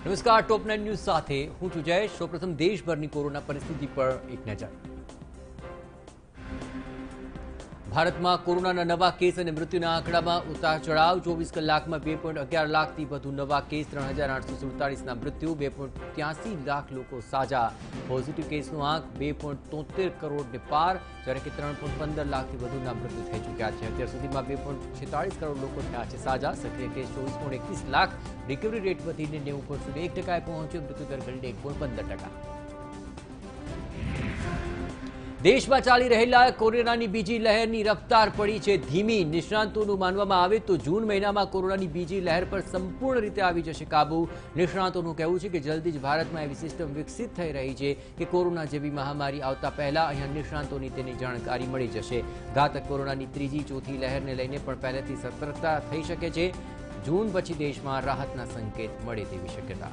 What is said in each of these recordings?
નમસ્કાર ટોપ 9 ન્યૂઝ સાથે હું છું જયેશ। સૌપ્રથમ દેશભરની કોરોના પરિસ્થિતિ પર એક નજર। ભારતમાં કોરોનાના નવા કેસ અને મૃત્યુના આંકડામાં ઉતાર ચઢાવ। 24 કલાકમાં 2.11 લાખથી વધુ નવા કેસ, 3847ના મૃત્યુ, 2.83 લાખ લોકો સાજા। પોઝિટિવ કેસનો આંક 2.73 કરોડને પાર, જ્યારે કે 3.15 લાખથી વધુના મૃત્યુ થઈ ચૂક્યા છે। અત્યાર સુધીમાં 2.46 કરોડ લોકો થયા છે સાજા। સક્રિય કેસ 24.21 લાખ, રિકવરી રેટ વધીને 90.1%એ પહોંચ્યો, મૃત્યુદર ઘટીને 1.15%। દેશમાં ચાલી રહેલા કોરોનાની બીજી લહેરની રફતાર પડી છે ધીમી। નિષ્ણાંતોનું માનવામાં આવે તો જૂન મહિનામાં કોરોનાની બીજી લહેર પર સંપૂર્ણ રીતે આવી જશે કાબુ। નિષ્ણાંતોનું કહેવું છે કે જલ્દી જ ભારતમાં એવી સિસ્ટમ વિકસિત થઈ રહી છે કે કોરોના જેવી મહામારી આવતા પહેલા અહીંયા નિષ્ણાંતોની તેની જાણકારી મળી જશે। ઘાતક કોરોનાની ત્રીજી ચોથી લહેરને લઈને પણ પહેલેથી સતર્કતા થઈ શકે છે। જૂન પછી દેશમાં રાહતના સંકેત મળે તેવી શક્યતા।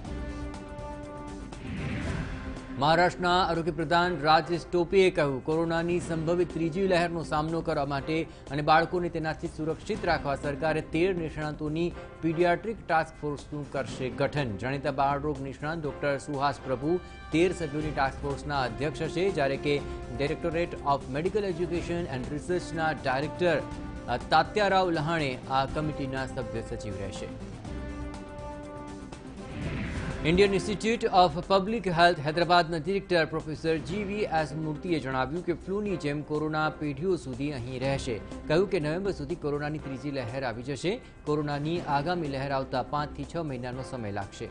મહારાષ્ટ્રના આરોગ્ય પ્રધાન રાજેશ ટોપેએ કહ્યું, કોરોનાની સંભવિત ત્રીજી લહેરનો સામનો કરવા માટે અને બાળકોને તેનાથી સુરક્ષિત રાખવા સરકારે 13 નિષ્ણાંતોની પીડિયાટ્રિક ટાસ્ક ફોર્સનું કરશે ગઠન। જાણીતા બાળરોગ નિષ્ણાંત ડોક્ટર સુહાસ પ્રભુ 13 સભ્યોની ટાસ્ક ફોર્સના અધ્યક્ષ હશે, જ્યારે કે Directorate of Medical Education and રિસર્ચના ડાયરેક્ટર તાત્યારાવ લહાણે આ કમિટીના સભ્ય સચિવ રહેશે। Indian Institute of Public Health હૈદરાબાદના ડિરેક્ટર પ્રોફેસર GVS મૂર્તિએ જણાવ્યું કે ફ્લૂની જેમ કોરોના પેઢીઓ સુધી અહીં રહેશે। કહ્યું કે નવેમ્બર સુધી કોરોનાની ત્રીજી લહેર આવી જશે। કોરોનાની આગામી લહેર આવતા 5 થી 6 મહિનાનો સમય લાગશે।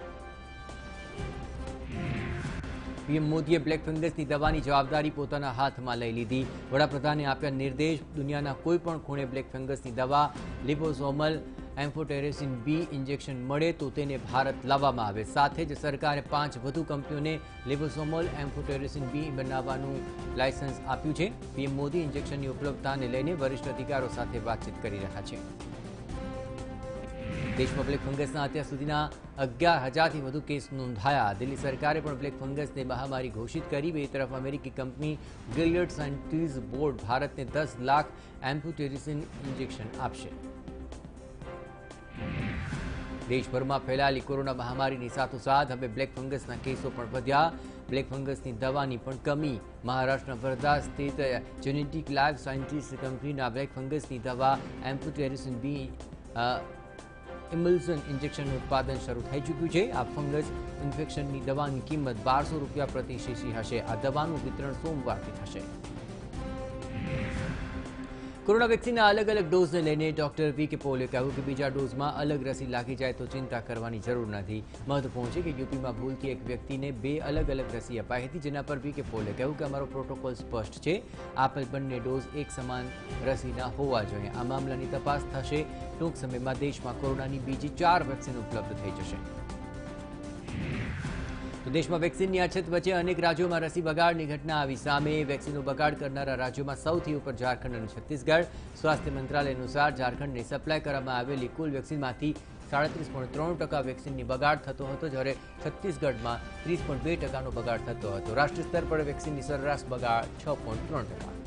પીએમ મોદીએ બ્લેક ફંગસની દવાની જવાબદારી પોતાના હાથમાં લઈ લીધી। વડાપ્રધાને આપ્યા નિર્દેશ, દુનિયાના કોઈ પણ ખૂણે બ્લેક ફંગસની દવા લિપોસોમલ એમ્ફોટેરેસિન બી ઇન્જેક્શન મળે તો તેને ભારત લાવવામાં આવે। સાથે જ સરકારે 5 વધુ કંપનીઓને લિપોસોમલ એમ્ફોટેરેસિન બી બનાવવાનું લાયસન્સ આપ્યું છે। પીએમ મોદી ઇન્જેક્શનની ઉપલબ્ધતાને લઈને વરિષ્ઠ અધિકારીઓ સાથે વાતચીત કરી રહ્યા છે। દેશમાં બ્લેક ફંગસના અત્યાર સુધીના 11,000થી વધુ કેસ નોંધાયા। દિલ્હી સરકારે પણ બ્લેક ફંગસને મહામારી ઘોષિત કરી। બે તરફ અમેરિકી કંપની ગિલિયડ સાયન્સીસ બોર્ડ ભારતને 10 લાખ એમ્ફોટેરેસિન ઇન્જેક્શન આપશે। દેશભરમાં ફેલાયેલી કોરોના મહામારીની સાથોસાથ હવે બ્લેક ફંગસના કેસો પણ વધ્યા। બ્લેક ફંગસની દવાની પણ કમી। મહારાષ્ટ્રના વર્ધા સ્થિત જેનેટિક લાઈફ સાયન્સીસ કંપનીના બ્લેક ફંગસની દવા એમ્ફોટેરેસિન બી ઇમલ્સન ઇન્જેક્શનનું ઉત્પાદન શરૂ થઈ ચૂક્યું છે। આ ફંગસ ઇન્ફેક્શનની દવાની કિંમત 1200 રૂપિયા પ્રતિ શીશી હશે। આ દવાનું વિતરણ સોમવારથી થશે। કોરોના વેક્સિનના અલગ અલગ ડોઝને લઈને ડોક્ટર વી.કે. પોલે કહ્યું કે બીજા ડોઝમાં અલગ રસી લાગી જાય તો ચિંતા કરવાની જરૂર નથી। મહત્વપૂર્ણ છે કે યુપીમાં ભૂલથી એક વ્યક્તિને 2 અલગ અલગ રસી અપાઈ હતી, જેના પર વી.કે. પોલે કહ્યું કે અમારો પ્રોટોકોલ સ્પષ્ટ છે। આપેલ બંને ડોઝ એક સમાન રસીના હોવા જોઈએ। આ મામલાની તપાસ થશે। ટૂંક સમયમાં દેશમાં કોરોનાની બીજી 4 વેક્સિન ઉપલબ્ધ થઈ જશે। તો દેશમાં વેક્સિનની અછત વચ્ચે અનેક રાજ્યોમાં રસી બગાડની ઘટના આવી સામે। વેક્સિનનો બગાડ કરનારા રાજ્યોમાં સૌથી ઉપર ઝારખંડ અને છત્તીસગઢ। સ્વાસ્થ્ય મંત્રાલય અનુસાર ઝારખંડને સપ્લાય કરવામાં આવેલી કુલ વેક્સિનમાંથી 37.3% વેક્સિનની બગાડ થતો હતો, જ્યારે છત્તીસગઢમાં 30.2%નો બગાડ થતો હતો। રાષ્ટ્રીય સ્તર પર વેક્સિનની સરેરાશ બગાડ 6.3%।